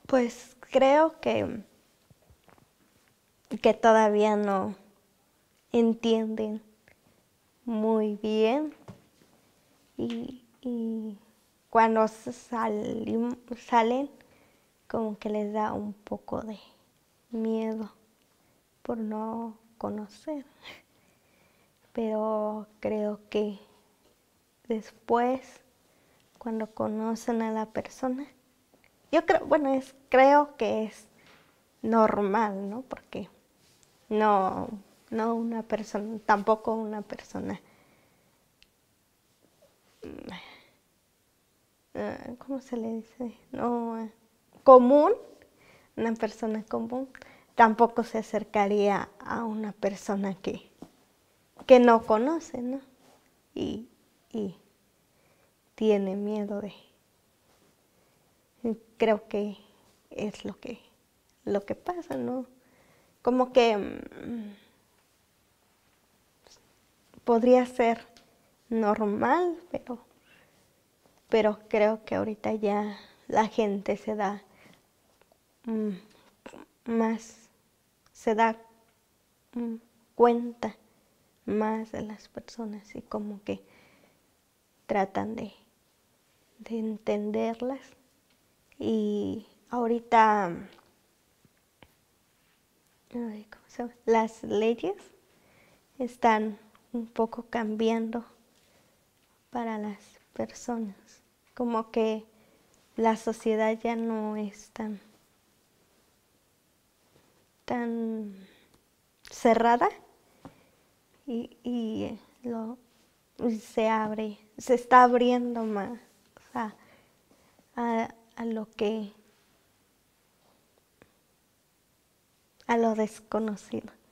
Pues creo que todavía no entienden muy bien y cuando salen como que les da un poco de miedo por no conocer, pero creo que después cuando conocen a la persona, yo creo, bueno, creo que es normal, ¿no? Porque no, no una persona, tampoco una persona, ¿cómo se le dice? No, común, una persona común, tampoco se acercaría a una persona que no conoce, ¿no? Y, y tiene miedo de, creo que es lo que pasa, ¿no? Como que podría ser normal, pero creo que ahorita ya la gente se da más, se da cuenta más de las personas y como que tratan de entenderlas. Y ahorita ay, ¿cómo se llama? Las leyes están un poco cambiando para las personas. Como que la sociedad ya no es tan cerrada y se está abriendo más a lo a lo desconocido.